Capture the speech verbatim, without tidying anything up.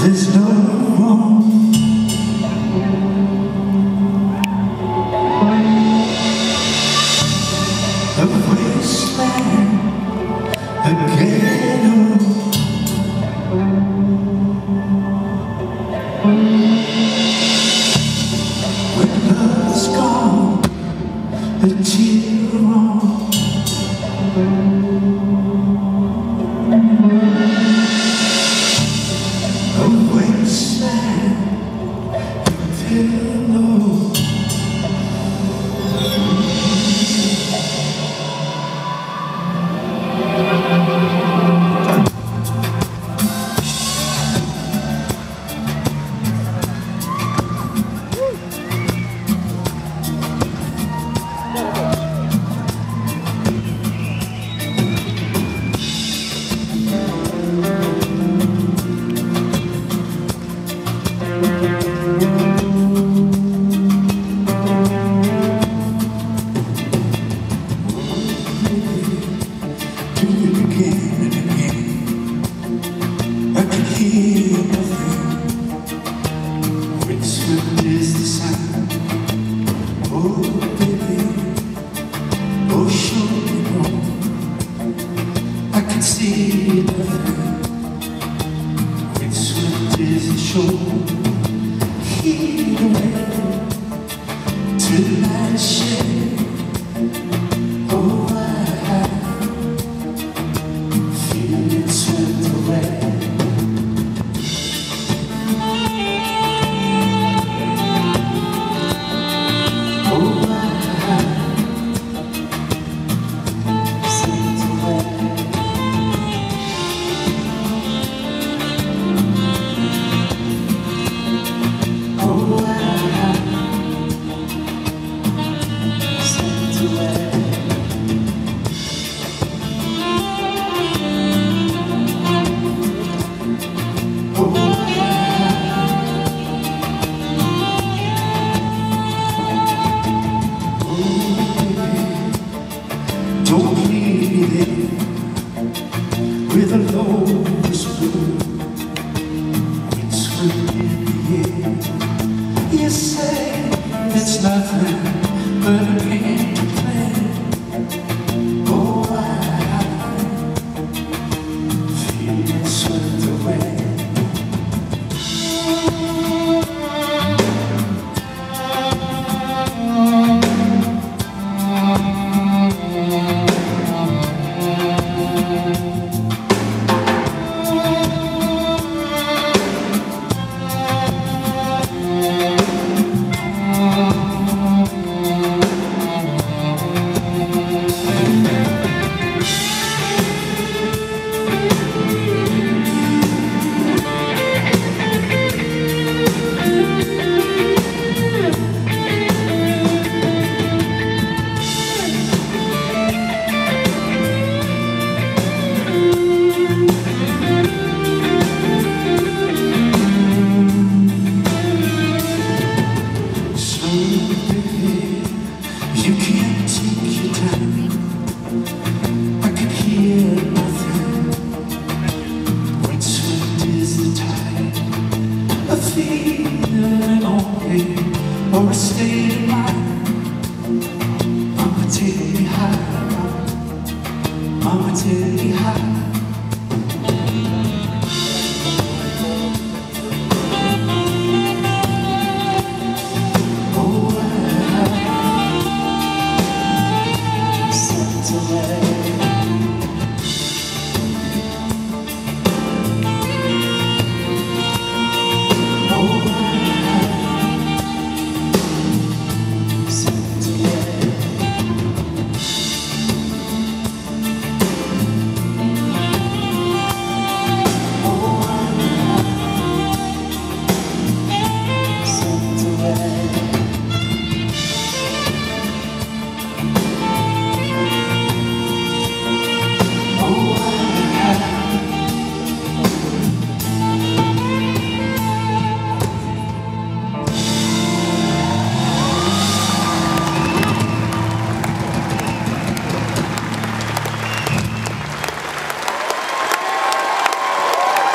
There's no wrong. A wasteland, a ghetto. When love's gone, a tear wrong. A wasteland, a pillow. See nothing when swift is the shore, heat away to the night shade. Oh, I feel it swept away. Oh, I swept away. Don't leave me there with a lowest blue, windswept in the air. You say it's nothing but a game to play. Oh, I feel it swept away. You can't take your time. I can hear nothing. When swift is the tide, a feeling only